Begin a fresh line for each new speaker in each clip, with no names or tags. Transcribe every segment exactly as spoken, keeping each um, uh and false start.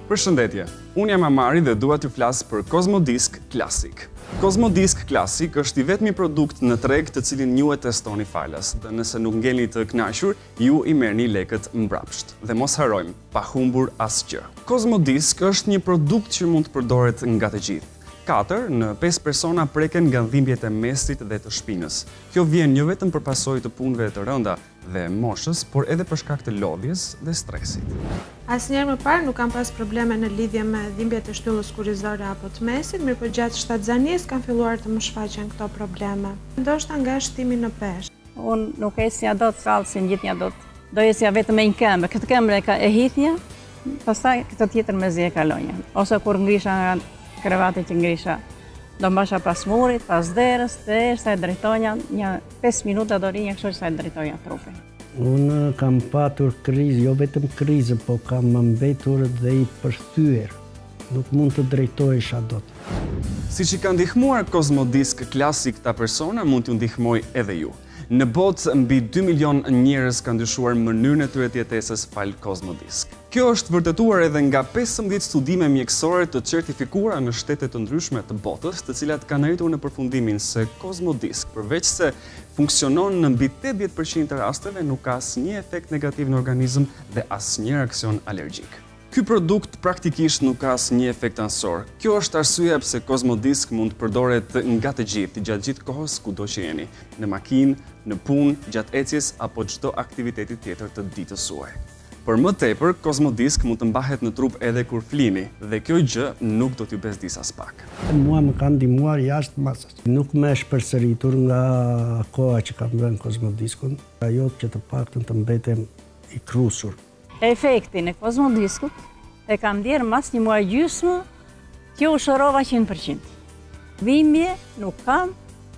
Përshëndetje, unë jam Amari dhe dua t'ju flas për Cosmodisc Classic. Cosmodisc Classic është i vetmi produkt në treg të cilin ju e testoni falas, dhe nëse nuk ngelni të kënaqur, ju i merrni lekët mbrapsht. Dhe mos harrojmë, pa humbur asgjë. Cosmodisc është një produkt që mund të përdoret nga të gjithë. katër në pesë persona preken nga dhimbjet e mesit dhe të shpinës. Kjo vjen jo vetëm për pasojë të punëve të rënda dhe moshës, por edhe për shkak të lodhjes dhe stresit.
Asnjëherë më parë nuk kam pas probleme në lidhje me dhimbjet e shtyllës kurizore apo të mesit, mirë po gjatë shtatzanisë kanë filluar të më shfaqen këto probleme. Ndoshta nga shtimi në peshë.
Unë nuk esja do të salsin, gjithnja do të do esja vetëm me një këmbë. Këtë këmbë e e hithja, pastaj këtë tjetër me zi e kalonja. Ose kur ngrisha nga krevati që ngrisha, do mbasha pas murit, pas derës, dhe sa e drejtonja, një pesë minuta do rinja kështu që sa e drejtonja trupin.
Unë kam patur krizë, jo vetëm krizë, po kam mbetur dhe i përthyer. Nuk mund të drejtohesha dot.
Siç i ka ndihmuar Cosmodisc Classic ta persona, mund t'ju ndihmoj edhe ju. Në botë, mbi dy milion njerëz kanë ndryshuar mënyrën e tyre të jetesës fal Cosmodisc. Kjo është vërtetuar edhe nga pesëmbëdhjetë studime mjekësore të certifikuara në shtete të ndryshme të botës, të cilat kanë arritur në përfundimin se Cosmodisc, përveç se funksionon në mbi tetëdhjetë përqind të rasteve, nuk ka asnjë efekt negativ në organizëm dhe asnjë reaksion alergjik. Ky produkt praktikisht nuk ka asnjë efekt anësor. Kjo është arsyeja pse Cosmodisc mund të përdoret nga të gjithë, gjatë gjithë kohës kudo që jeni, në makinë, në punë, gjatë ecjes apo çdo aktiviteti tjetër të ditës suaj. Për më tepër, Cosmodisc mund të mbahet në trup edhe kur flini, dhe kjo gjë nuk do t'ju bezdis as pak.
Mua më kanë ndihmuar jashtë masës. Nuk më është përsëritur nga koha që kam vënë Cosmodiscun, ajo që të paktën të mbetem i krusur.
Efektin e Cosmodiscut e kam ndjerë mas një muaj gjysmë që u shërova njëntë përqind. Dhimbje nuk kam,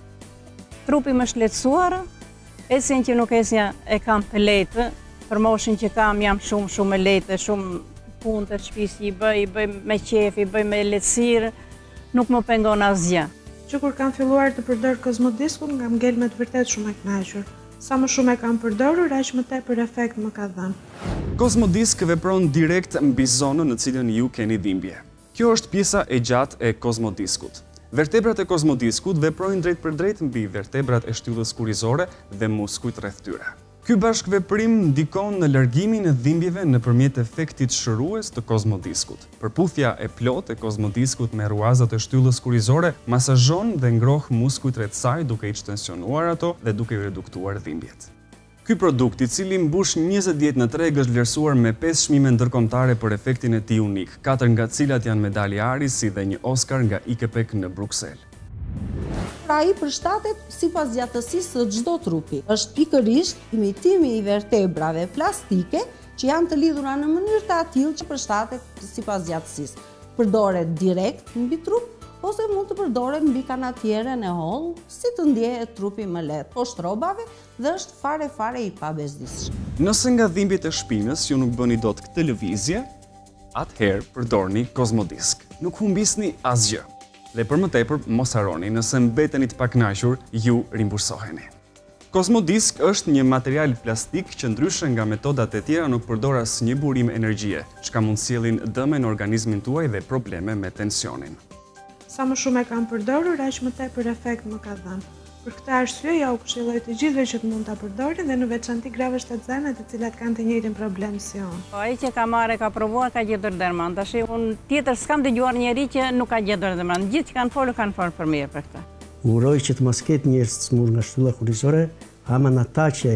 trupi më shletësuar, esjen që nuk esja e kam të lehtë, për moshën që kam jam shumë shumë e lehtë, shumë punë të shtëpisë i bëj, i bëj me qef, i bëj me lehtësirë, nuk më pengon asgjë.
Që kur kam filluar të përdor Cosmodiscun, nga ngel me të vërtet shumë e kënaqur. Sa më shumë e kam përdorur, aq më tepër efekt më ka dhënë.
Cosmodisc vepron direkt mbi zonën në cilën ju keni dhimbje. Kjo është pjesa e gjatë e Cosmodiscut. Vertebrat e Cosmodiscut veprojnë drejt për drejt mbi vertebrat e shtyllës kurizore dhe muskujt rreth tyre. Ky bashkëveprim ndikon në largimin e dhimbjeve nëpërmjet efektit shërues të Cosmodiscut. Përputhja e plotë e Cosmodiscut me ruazat e shtyllës kurizore masazhon dhe ngroh muskujt rreth saj duke i tensionuar ato dhe duke i reduktuar dhimbjet. Ky produkt, i cili mbush njëzet ditë në treg, është vlerësuar me pesë çmime ndërkombëtare për efektin e tij unik, katër nga të cilat janë medalje Ari si dhe një Oscar nga I K P E K në Bruksel.
Pra i përshtatet sipas gjatësisë së çdo trupi. Është pikërisht imitimi i vertebrave plastike që janë të lidhura në mënyrë të tillë që përshtatet sipas gjatësisë. Përdoret direkt mbi trup ose mund të përdoret mbi kanatierën e hollë, si të ndjehet trupi më lehtë, poshtë rrobave dhe është fare fare i pabezdisshëm.
Nëse nga dhimbjet e shpinës ju nuk bëni dot këtë lëvizje, atëherë përdorni Cosmodisc. Nuk humbisni asgjë. Dhe për më tepër, mos harroni, nëse mbeteni të pakënaqur, ju rimbursoheni. Cosmodisc është një material plastik që ndryshe nga metodat e tjera nuk përdor asnjë burim energjie, çka mund sjellin dëme në organizmin tuaj dhe probleme me tensionin.
Sa më shumë e kam përdorur, aq më tepër efekt më ka dhënë. Për këtë arsye, ja u këshilloj të gjithëve që të mund ta përdorin dhe në veçanti grave shtatzane të cilat kanë të njëjtin problem si unë.
Po ai që ka marrë, ka provuar, ka gjetur derman. Tash unë tjetër s'kam dëgjuar njëri që nuk ka gjetur derman. Gjithë që kanë folur kanë folur për mirë për këtë.
Uroj që të mos ketë njerëz të smur nga shtylla kurizore, ama në ata që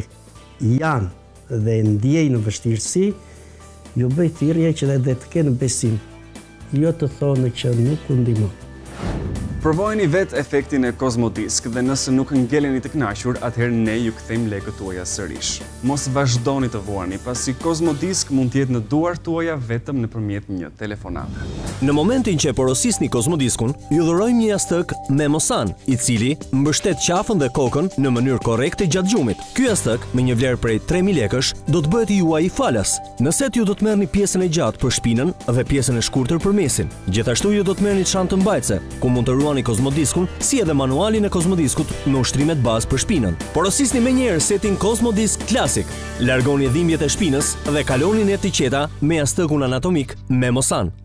janë dhe ndjejnë në vështirësi, ju bëj thirrje që dhe të kenë besim. Jo të thonë që nuk u ndihmon.
Provojeni vetë efektin e Cosmodisc dhe nëse nuk ngeleni të kënaqur, atëherë ne ju kthejmë lekët tuaja sërish. Mos vazhdoni të vuani, pasi Cosmodisc mund të jetë në duart tuaja vetëm nëpërmjet një telefonate.
Në momentin që e porosisni Cosmodiscun, ju dhurojmë një jastëk Memosan, i cili mbështet qafën dhe kokën në mënyrë korrekte gjatë gjumit. Ky jastëk, me një vlerë prej tre mijë lekësh, do të bëhet juaj falas. Nëse ju do të merrni pjesën e gjatë për shpinën dhe pjesën e shkurtër për mesin. Gjithashtu ju do të merrni çantë mbajtëse, ku mund të ruani Cosmodiscun, si edhe manualin e Cosmodiscut me ushtrimet bazë për shpinën. Porosisni menjëherë setin Cosmodisc Classic. Largoni dhimbjet e shpinës dhe kaloni në etiqeta me jastëkun anatomik Memosan.